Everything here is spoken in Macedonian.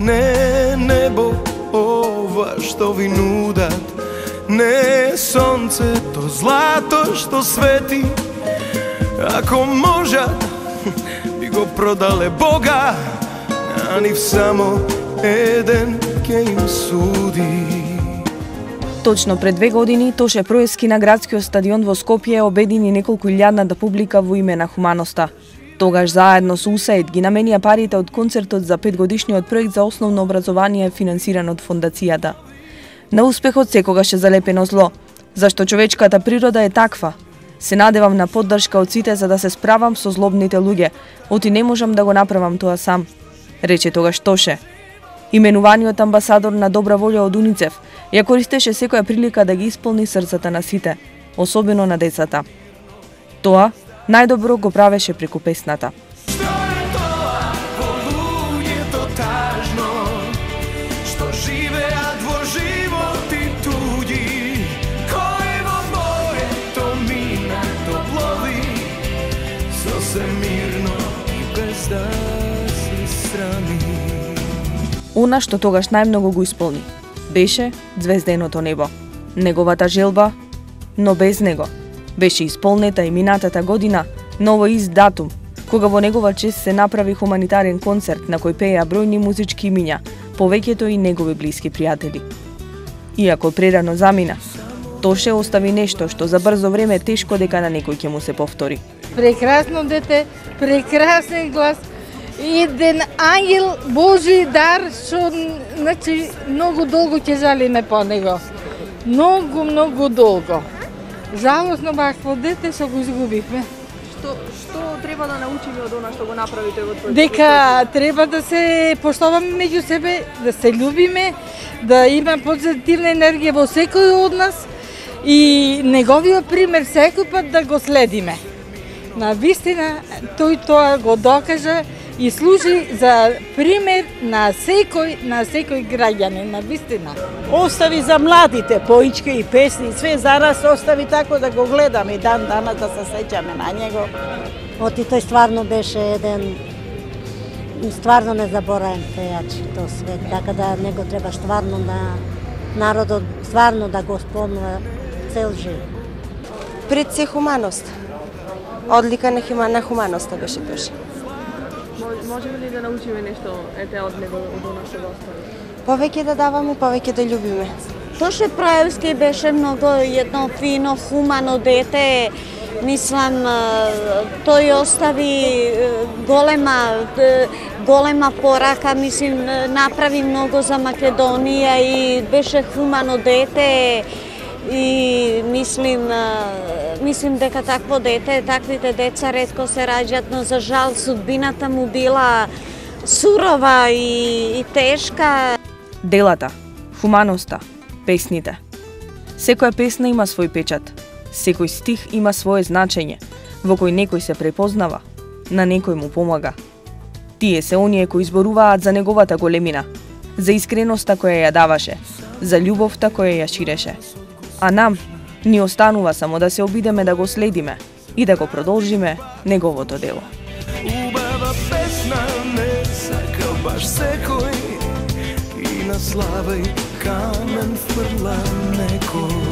Не небо ова што ви нудат, не сонцето злато што свети. Ако можат, би го продале Бога, а нив само еден ке им суди. Точно пред 2 години Тоше Проески на градскиот стадион во Скопје обедини неколку илјадната публика во име на хуманоста. Тогаш заедно со УСАИД ги наменија парите од концертот за 5-годишниот проект за основно образование финансиран од фондацијата. На успехот секогаш е залепено зло, зашто човечката природа е таква. Се надевам на поддршка од сите за да се справам со злобните луѓе, оти не можам да го направам тоа сам, рече тогаш Тоше. Именуваниот амбасадор на добра волја од УНИЦЕФ ја користеше секоја прилика да ги исполни срцата на сите, особено на децата. Тоа најдобро го правеше преку песната. Што е тоа во луѓето тажно, што живеат во животи туѓи, кој во моето минато плови, сосем мирно и без да се срами. Она што тогаш најмногу го исполни беше звезденото небо. Неговата желба, но без него, беше исполнета и минатата година на овој ист датум, кога во негова чест се направи хуманитарен концерт на кој пееа бројни музички имиња, повеќето и негови блиски пријатели. Иако прерано замина, Тоше остави нешто што за брзо време тешко дека на некој ќе му се повтори. Прекрасно дете, прекрасен глас, еден ангел Божи дар, што значи многу долго ќе жалиме по него. Многу долго. Жалосно вакво дете што го изгубивме. Што треба да научиме од она што го направите во твојот? Дека треба да се поштоваме меѓу себе, да се љубиме, да има позитивна енергија во секој од нас и неговиот пример секој пат да го следиме. На вистина тој тоа го докажа и служи за пример на секој граѓанин, на вистина. Остави за младите поички и песни, све за нас остави тако да го гледаме и дан данас да се сеќаме на него. Оти тој стварно беше еден стварно незабораен пејач тоа свет, така да него треба стварно на народот стварно да го спомнува цел живот. Пред се хуманост. Одлика на хуманоста беше тоше. Можеме ли да научиме нешто од него, од она што го остави? Повеќе да даваме, повеќе да љубиме. Тоше Проевски беше многу едно фино, хумано дете. Мислам, тој остави голема порака, мислим, направи многу за Македонија и беше хумано дете. И мислим дека такво дете, таквите деца ретко се раѓаат, но за жал судбината му била сурова и тешка. Делата, хуманоста, песните. Секоја песна има свој печат, секој стих има свое значење, во кој некој се препознава, на некој му помага. Тие се оние кои изборуваат за неговата големина, за искреноста која ја даваше, за љубовта која ја ширеше. А нам ни останува само да се обидеме да го следиме и да го продолжиме неговото дело. Убава песна не сака баш секој и на слава и камен фрла некој.